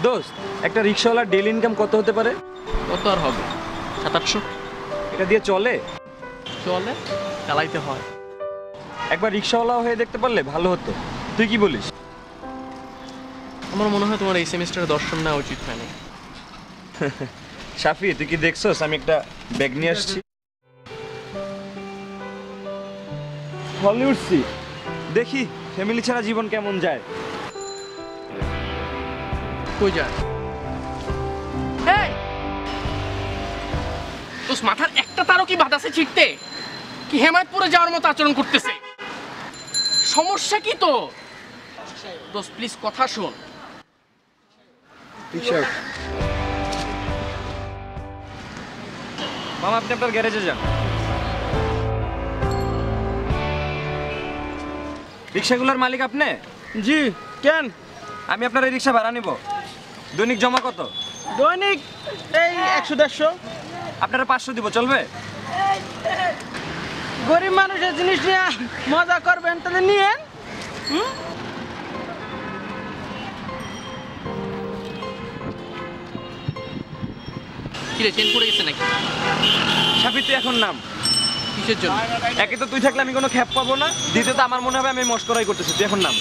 দোস্ত, একটা রিক্সাওয়ালার ডেইলি ইনকাম কত হতে পারে? কত আর হবে, 700-800। এটা দিয়ে চলে? চলে, চালাইতে হয়। একবার রিক্সাওয়ালা হয়ে দেখতে পারলে ভালো হতো। তুই কি বলিস? আমার মনে হয় তোমার এই সেমিস্টারে দর্শন নেওয়া উচিত হয়নি। শাফি, তুই কি দেখছস আমি একটা ব্যাগ নিয়ে আসছি? হলে উঠছি, দেখি ফ্যামিলি ছাড়া জীবন কেমন যায়। কই যায়? এই তোর মাথার একটা তারও কি বাতাসে ছিটতে? কি হেমায়তপুরে যাওয়ার মতো আচরণ করতেছে? সমস্যা কি তো? দোস্ত প্লিজ কথা শোন। মামা, আপনি আপনার গ্যারেজে যান। রিক্সাগুলোর মালিক আপনি? জি, কেন? আমি আপনার এই রিক্সা ভাড়া নিব। দৈনিক জমা কত? দৈনিক এই 100-150। আপনারা 500 দিব, চলবে? গরিব মানুষের জিনিস নিয়ে মজা করবেন, তাহলে নিয়েন। কি রে, চেন পড়ে গেছে নাকি? শাফি, তুই এখন নাম। কিসের জন্য? একে তো তুই থাকলে আমি কোনো খ্যাপ পাবো না, দ্বিতীয়ত আমার মনে হবে আমি মস্করাই করতেছি। তুই এখন নাম।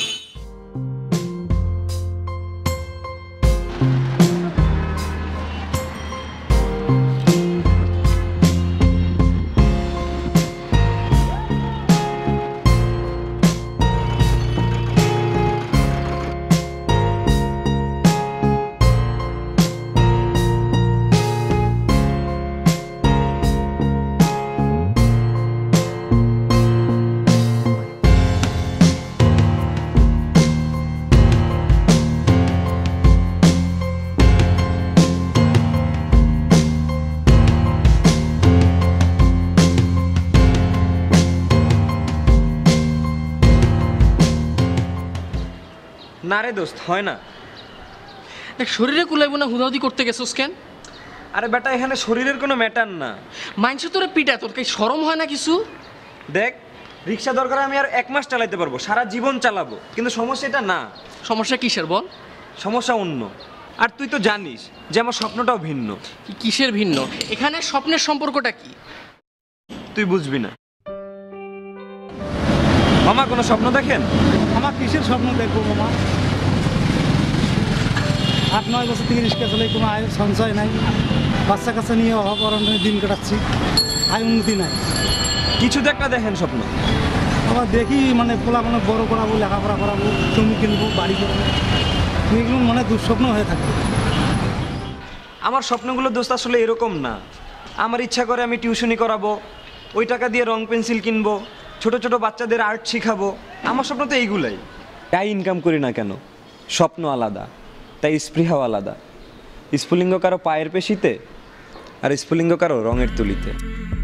না রে দোস্ত, হয় না। দেখ, শরীরে কুলাইব না হুদাহুদি করতে গেছোস কেন? আরে বেটা, এখানে শরীরের কোনো ম্যাটার না। মাইন্স তোরে পিটা, তোর কি শরম হয় না কিছু? দেখ, রিক্সা দরকার আমি আর 1 মাস চালাতে পারবো, সারা জীবন চালাবো, কিন্তু সমস্যা এটা না। সমস্যা কিসের বল? সমস্যা অন্য। আর তুই তো জানিস যে আমার স্বপ্নটাও ভিন্ন। কিসের ভিন্ন? এখানে স্বপ্নের সম্পর্কটা কি? তুই বুঝবি না। মামা, কোনো স্বপ্ন দেখেন? আমার কিসের স্বপ্ন দেখবো মামা? 8-9 বছর থেকে রিক্সা চলে, কোনো আয় সঞ্চয় নাই। বাচ্চা কাচ্চা নিয়ে অভাব অরণ্যে দিন কাটাচ্ছি, আয় উন্নতি নাই। কিছু তো একটা দেখেন স্বপ্ন। আবার দেখি পোলা বড় করাবো, লেখাপড়া করাবো, জমি কিনবো, বাড়ি করবো, এগুলো মনে দুঃস্বপ্ন হয়ে থাকবে। আমার স্বপ্নগুলো দোস্ত আসলে এরকম না। আমার ইচ্ছা করে আমি টিউশনি করাবো, ওই টাকা দিয়ে রং পেন্সিল কিনবো, ছোট ছোট বাচ্চাদের আর্ট শিখাবো। আমার স্বপ্ন তো এইগুলাই। তাই ইনকাম করি না কেন, স্বপ্ন আলাদা, তাই স্পৃহাও আলাদা। স্ফুলিঙ্গ কারো পায়ের পেশিতে, আর স্ফুলিঙ্গ কারো রঙের তুলিতে।